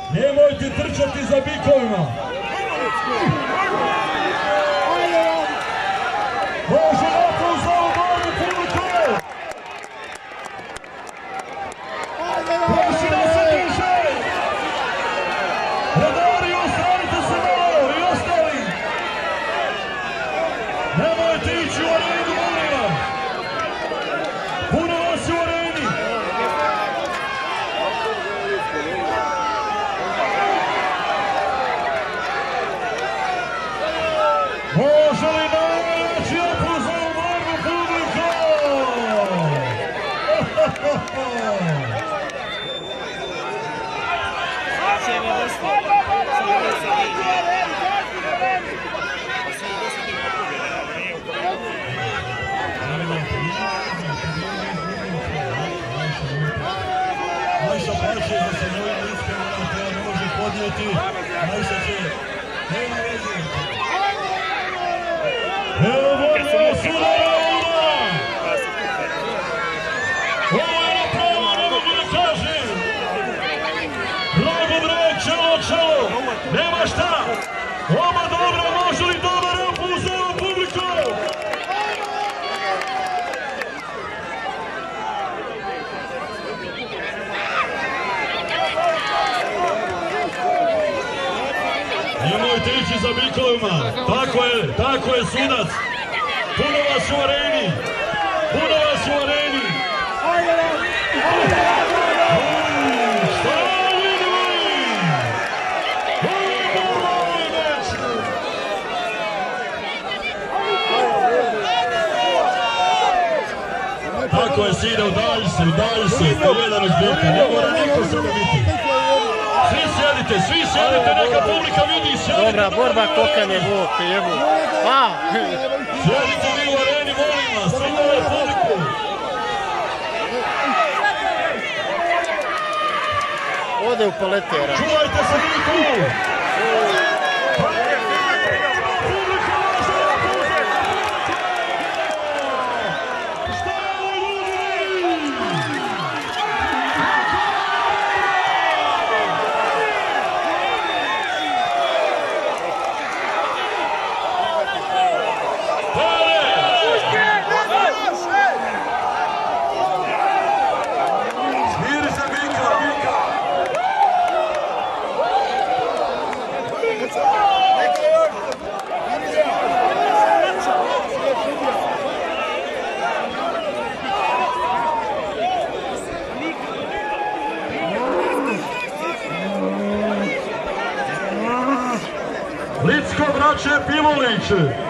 Nemojte trčati za bikovima. Može napol za obranu publiku. Proši da se duže. Redari, ostranite se malo i ostali. Nemojte ići u arenu, molim vas. Puno vas u areni. Može li najveći aplauz za obranu publiku? Najša plaće da se novim listkama ne može podnijeti. Najša će... Nema veze. Evo Bosnia Udarna! Ovo je napravo, ne mogu da kažem! Mnogo broj, čelo! Nema šta! Oba dobra, može li dobar aplauz za ovu publiku? Nemojte ići za bikovima, tako je sudac. Puno vas u areni. Šta vidimo? Tako je, sine, udalji se, jedan iz bilka, ne mora niko sada biti. Svi sjedite, neka publika vidi, sjedite. Dobra borba, kokam je Bog, jebu. Sjedite vi u areni, molim vas, svi gledaju publiku. Ode u paletera. Čuvajte se Licko! Licko, braće Pivolić!